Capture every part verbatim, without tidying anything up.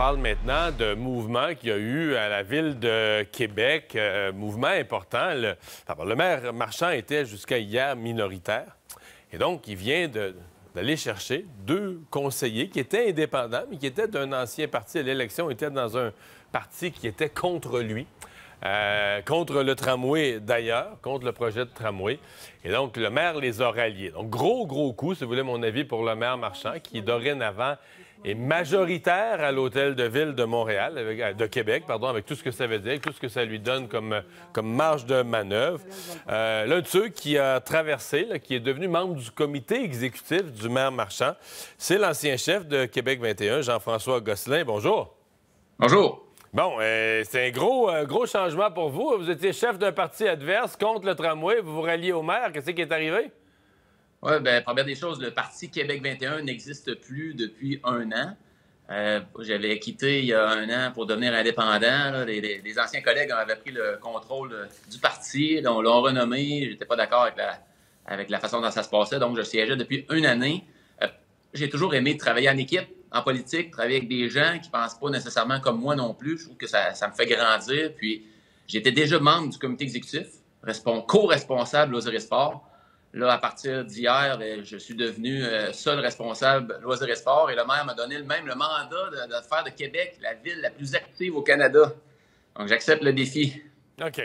parle maintenant de mouvement qu'il y a eu à la ville de Québec, euh, mouvement important. Le, alors, le maire Marchand était jusqu'à hier minoritaire. Et donc, il vient de, d'aller chercher deux conseillers qui étaient indépendants, mais qui étaient d'un ancien parti à l'élection, étaient dans un parti qui était contre lui. Euh, contre le tramway d'ailleurs, contre le projet de tramway. Et donc, le maire les a ralliés. Donc, gros, gros coup, si vous voulez mon avis, pour le maire Marchand, qui dorénavant est majoritaire à l'Hôtel de Ville de Montréal, avec, de Québec, pardon, avec tout ce que ça veut dire, tout ce que ça lui donne comme, comme marge de manœuvre. Euh, L'un de ceux qui a traversé, là, qui est devenu membre du comité exécutif du maire Marchand, c'est l'ancien chef de Québec vingt et un, Jean-François Gosselin. Bonjour. Bonjour. Bon, euh, c'est un gros, euh, gros changement pour vous. Vous étiez chef d'un parti adverse contre le tramway. Vous vous ralliez au maire. Qu'est-ce qui est arrivé? Oui, bien, première des choses, le parti Québec vingt et un n'existe plus depuis un an. Euh, J'avais quitté il y a un an pour devenir indépendant. Là. Les, les, les anciens collègues avaient pris le contrôle du parti. On l'a renommé. Je n'étais pas d'accord avec la, avec la façon dont ça se passait. Donc, je siégeais depuis une année. Euh, J'ai toujours aimé travailler en équipe. En politique, travailler avec des gens qui ne pensent pas nécessairement comme moi non plus. Je trouve que ça, ça me fait grandir. Puis, j'étais déjà membre du comité exécutif, co-responsable Loisirs et Sport. Là, à partir d'hier, je suis devenu seul responsable Loisirs et Sport. Et le maire m'a donné le même le mandat de, de faire de Québec la ville la plus active au Canada. Donc, j'accepte le défi. OK.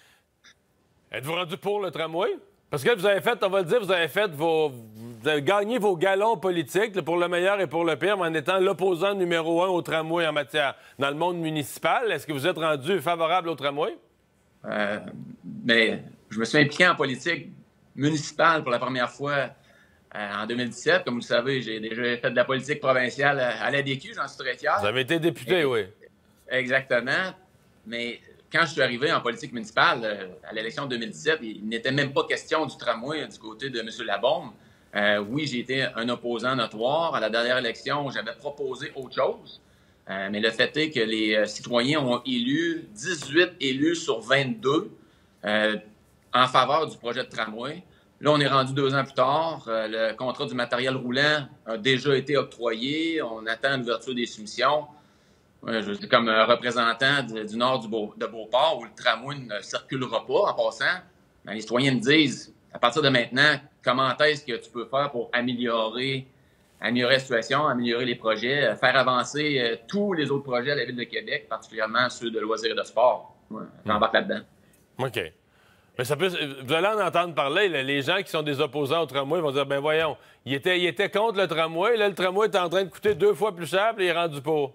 Êtes-vous rendu pour le tramway? Parce que vous avez fait, on va le dire, vous avez fait vos... Vous avez gagné vos galons politiques là, pour le meilleur et pour le pire, mais en étant l'opposant numéro un au tramway en matière dans le monde municipal. Est-ce que vous êtes rendu favorable au tramway? Euh, mais je me suis impliqué en politique municipale pour la première fois euh, en deux mille dix-sept. Comme vous le savez, j'ai déjà fait de la politique provinciale à l'A D Q, j'en suis très fier. Vous avez été député, et, oui. Exactement. Mais quand je suis arrivé en politique municipale, euh, à l'élection de deux mille dix-sept, il n'était même pas question du tramway du côté de M. Labaume. Euh, oui, j'ai été un opposant notoire. À la dernière élection, j'avais proposé autre chose. Euh, mais le fait est que les euh, citoyens ont élu dix-huit élus sur vingt-deux euh, en faveur du projet de tramway. Là, on est rendu deux ans plus tard. Euh, le contrat du matériel roulant a déjà été octroyé. On attend l'ouverture des soumissions. Ouais, je suis comme un représentant du, du nord du Beau, de Beauport où le tramway ne circulera pas en passant. Ben, les citoyens me disent, à partir de maintenant, comment est-ce que tu peux faire pour améliorer, améliorer la situation, améliorer les projets, faire avancer euh, tous les autres projets à la Ville de Québec, particulièrement ceux de loisirs et de sport. Ouais, j'embarque là-dedans. OK. Mais ça peut, vous allez en entendre parler, là, les gens qui sont des opposants au tramway vont dire, ben voyons, il était, il était contre le tramway, là, le tramway est en train de coûter deux fois plus cher, puis il est rendu pour.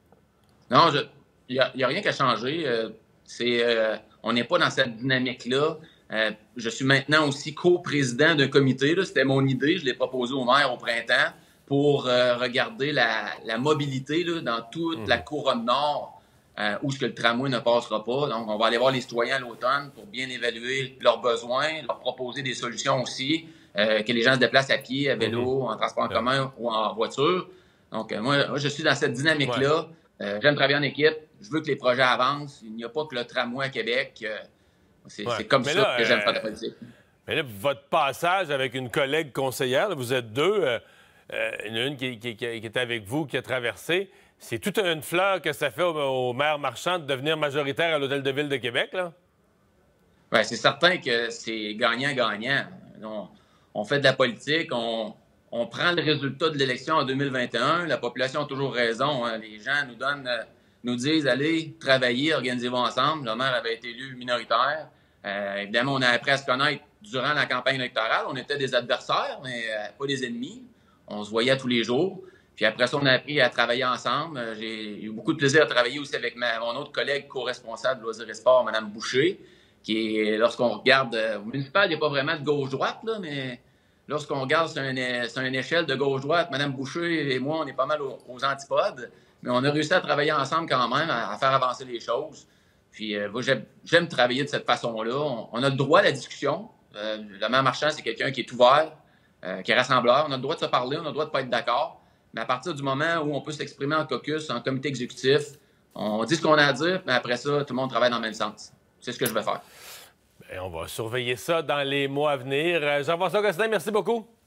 Non, il n'y a, a rien qui a changé. Euh, c'est, euh, on n'est pas dans cette dynamique-là. Euh, je suis maintenant aussi co-président d'un comité. C'était mon idée. Je l'ai proposé au maire au printemps pour euh, regarder la, la mobilité là, dans toute mmh. la couronne nord euh, où ce que le tramway ne passera pas. Donc, on va aller voir les citoyens à l'automne pour bien évaluer leurs besoins, leur proposer des solutions aussi, euh, que les gens se déplacent à pied, à vélo, mmh. en transport en commun ou en voiture. Donc, euh, moi, moi, je suis dans cette dynamique-là. Ouais. Euh, j'aime travailler en équipe. Je veux que les projets avancent. Il n'y a pas que le tramway à Québec. Euh, c'est ouais. comme mais ça là, que j'aime euh, faire de la politique. Mais là, votre passage avec une collègue conseillère, là, vous êtes deux, euh, euh, une qui, qui, qui, qui est avec vous, qui a traversé. C'est toute une fleur que ça fait au, au maire Marchand de devenir majoritaire à l'Hôtel de Ville de Québec, là? Bien, c'est certain que c'est gagnant-gagnant. On, on fait de la politique, on, on prend le résultat de l'élection en deux mille vingt et un. La population a toujours raison. Hein. Les gens nous donnent, euh, nous disent, allez travailler, organisez-vous ensemble. Le maire avait été élu minoritaire. Euh, évidemment, on a appris à se connaître durant la campagne électorale. On était des adversaires, mais euh, pas des ennemis. On se voyait tous les jours. Puis après ça, on a appris à travailler ensemble. Euh, j'ai eu beaucoup de plaisir à travailler aussi avec ma, mon autre collègue co-responsable de Loisirs et Sport, Mme Boucher, qui est, lorsqu'on regarde, euh, au municipal, il n'y a pas vraiment de gauche-droite, là, mais lorsqu'on regarde sur, un, sur une échelle de gauche-droite, Mme Boucher et moi, on est pas mal aux, aux antipodes, mais on a réussi à travailler ensemble quand même, à, à faire avancer les choses. Puis euh, moi, j'aime travailler de cette façon-là. On, on a le droit à la discussion. Euh, le maire Marchand, c'est quelqu'un qui est ouvert, euh, qui est rassembleur. On a le droit de se parler, on a le droit de ne pas être d'accord. Mais à partir du moment où on peut s'exprimer en caucus, en comité exécutif, on dit ce qu'on a à dire, mais après ça, tout le monde travaille dans le même sens. C'est ce que je vais faire. Bien, on va surveiller ça dans les mois à venir. Jean-François Gosselin, merci beaucoup.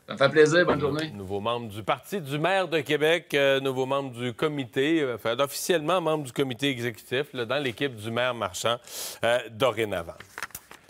Ça me fait plaisir. Bonne journée. Nouveau membre du Parti du maire de Québec, euh, nouveau membre du comité, euh, enfin, officiellement membre du comité exécutif là, dans l'équipe du maire Marchand euh, dorénavant.